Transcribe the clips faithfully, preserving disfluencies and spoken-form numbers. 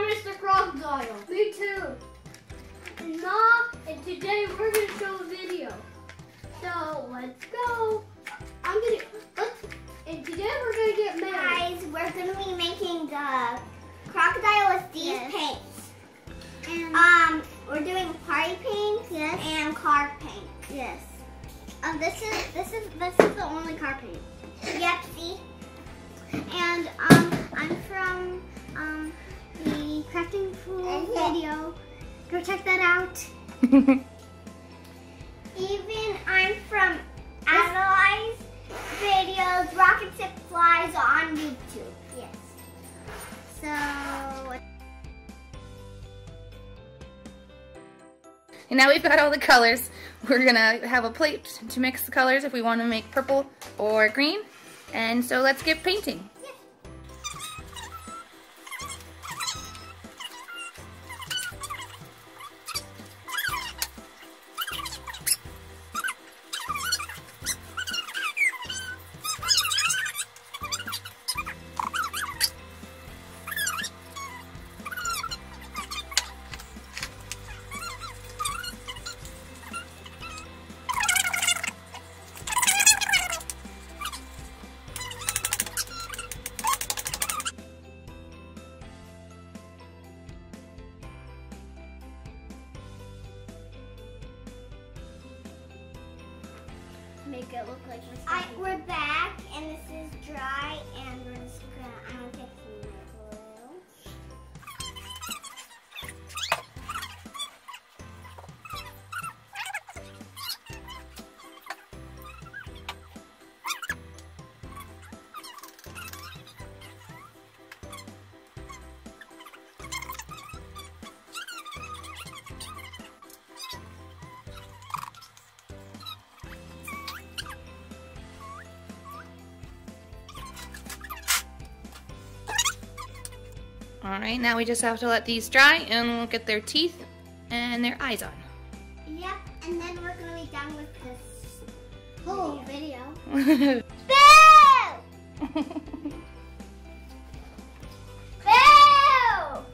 I'm Mister Crocodile. Me too. And Mom, and today we're gonna show a video. So let's go. I'm gonna let's and today we're gonna get married. Guys, we're gonna be making the crocodile with these Yes. paints. And um, we're doing party paint yes. and car paint. Yes. Um, this is this is this is the only car paint. Yep, see. And um, I'm from um the crafting fool video. Go check that out. Even I'm from Adalai's videos, Rocket Tip Flies on YouTube. Yes. So. And now we've got all the colors. We're gonna have a plate to mix the colors if we want to make purple or green. And so let's get painting. Make it look like we're I, we're back, and this is dry, and we're just gonna, I'm gonna get some glue. Alright, now we just have to let these dry and we'll get their teeth and their eyes on. Yep, and then we're gonna be done with this whole video. video. Boo! Boo!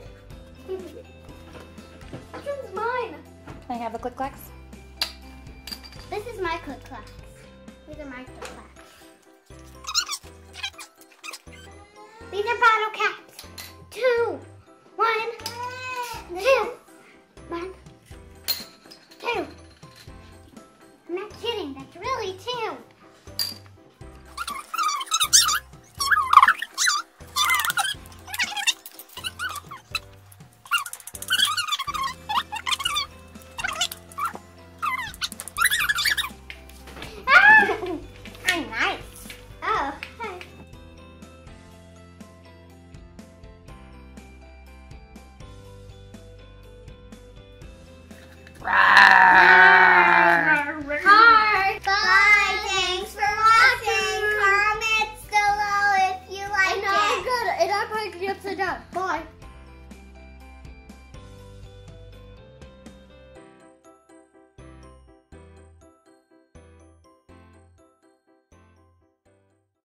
Which one's mine? Can I have the Clik-Claks? This is my Clik-Claks. These are my Clik-Claks. These are bottle caps. Two, one, two, one, two. I'm not kidding, that's really two. Ah! I'm nice. Oh, hi. Hi. Bye. Thanks for watching. Comment below if you like And it. I'm good. And I'm putting it upside down. Bye.